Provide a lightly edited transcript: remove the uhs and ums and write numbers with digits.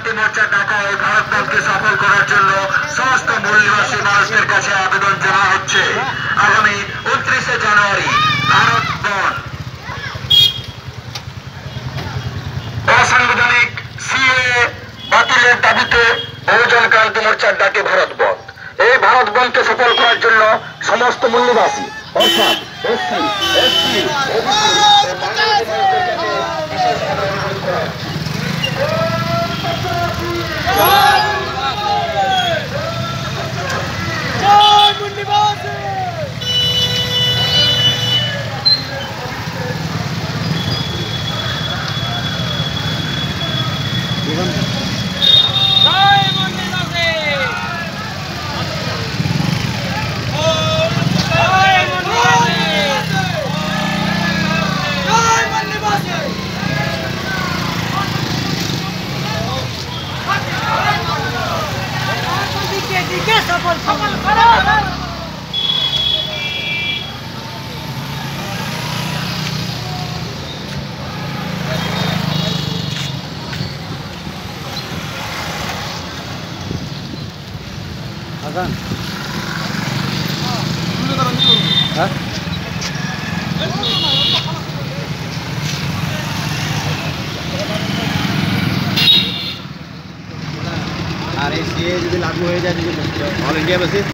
ক্রান্তি মোর্চার ডাকা এই ভারত বন্ধকে সফল করার জন্য সমস্ত মূল নিবাসী মানুষদের কাছে আবেদন জানানো হচ্ছে। আগামী 29শে জানুয়ারি ভারত বন্ধ অসাংবিধানিক সিএ বাতিলের দাবিতে বহুজন ক্রান্তি মোর্চার ডাকে ভারত বন্ধ। এই ভারত বন্ধকে সফল করার জন্য সমস্ত মূল্যবাসী অর্থাৎ এসসি, এসটি, আর এই সিএ যদি লাগু হয়ে যায় অল ইন্ডিয়া বেসিস